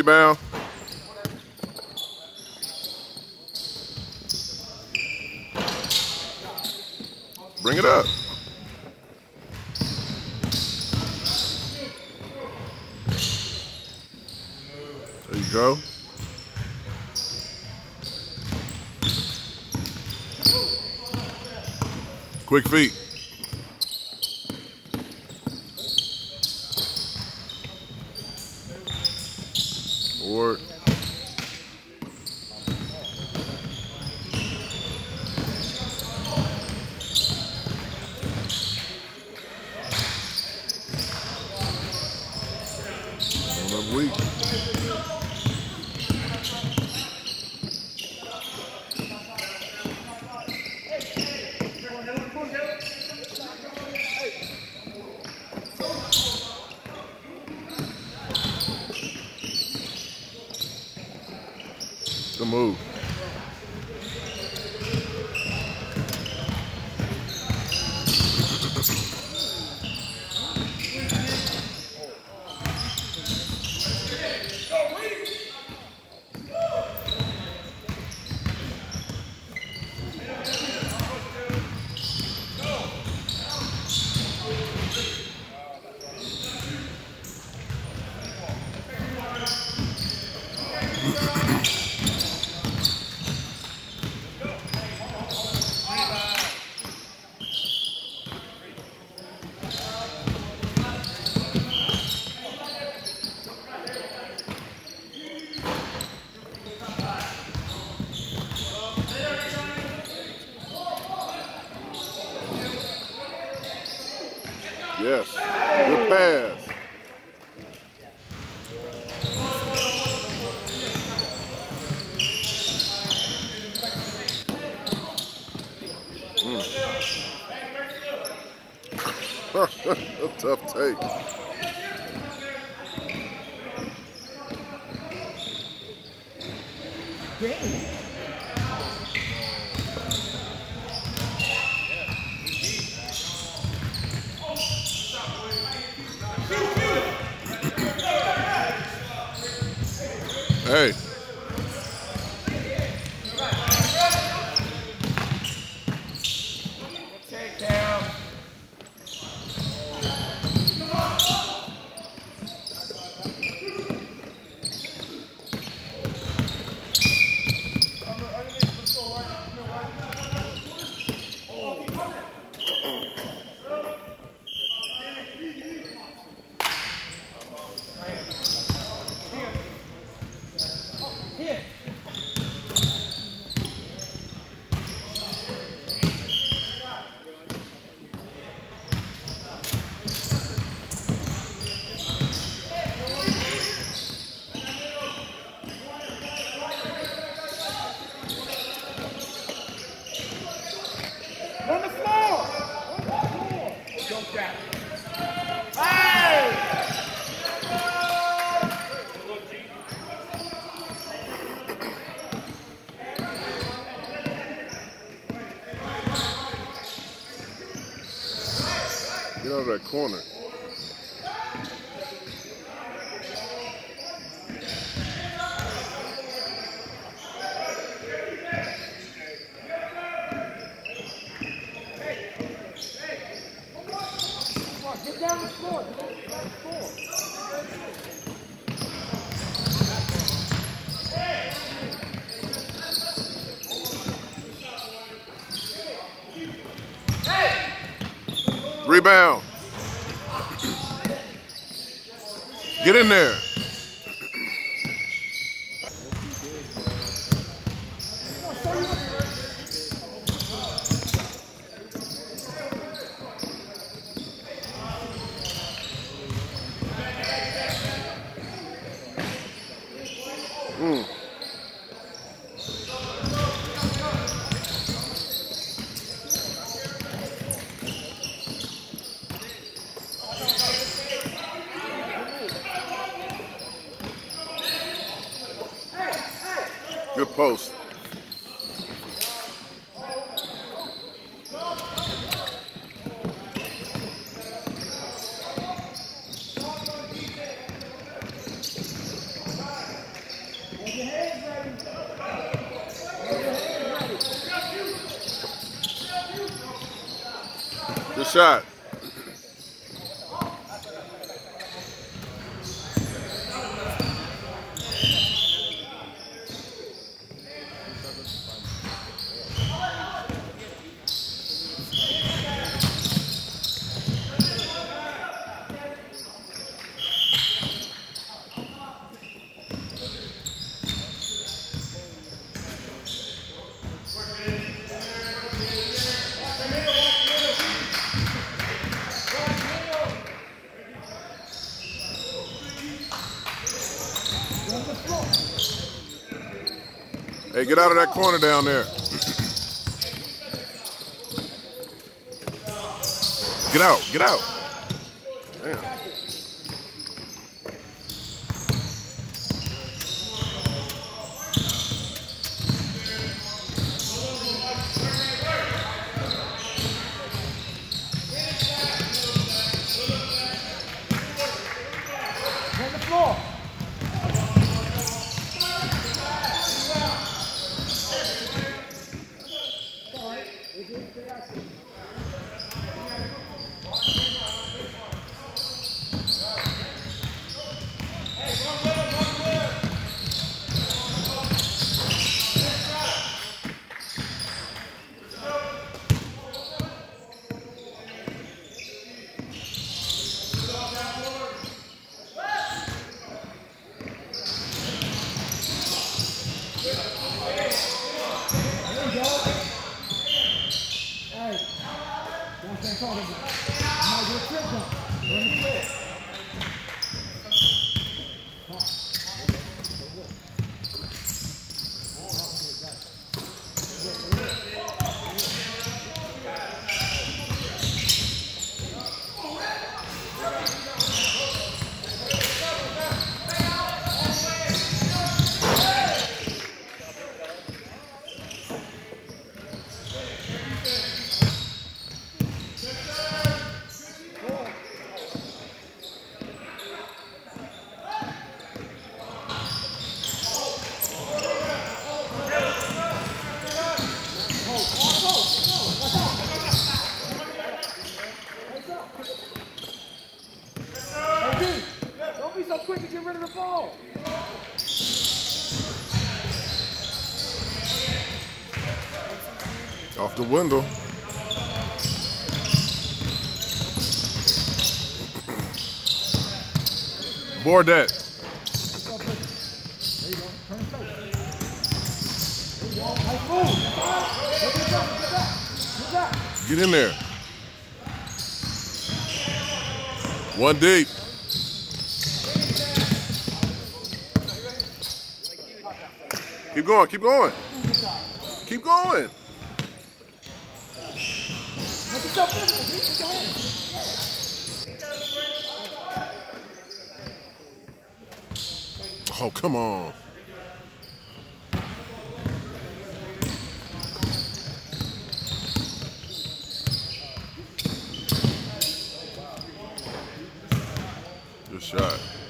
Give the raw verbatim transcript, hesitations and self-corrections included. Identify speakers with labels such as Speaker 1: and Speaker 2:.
Speaker 1: Rebound. Bring it up. There you go. Quick feet. Forward. One week. Good move. Yes, good pass. Mm. A tough take. Hey.
Speaker 2: Take down. On the floor! Jump down. Hey!
Speaker 1: Get out of that corner.
Speaker 2: Get down the floor. Get down the floor.
Speaker 1: Rebound. Get in there. Mm. Good post. Good shot. Hey, get out of that corner down there. Get out, get out. Damn.
Speaker 2: On the floor. Don't be so quick to get rid of the ball.
Speaker 1: Off the window. Board that.
Speaker 2: There you go. Turn it over. There you go. Nice move. Get back. Get back.
Speaker 1: Get in there. One deep. Keep going, keep going. Keep going.
Speaker 2: Make yourself physical. Put your hands.
Speaker 1: Oh, come on. Good shot.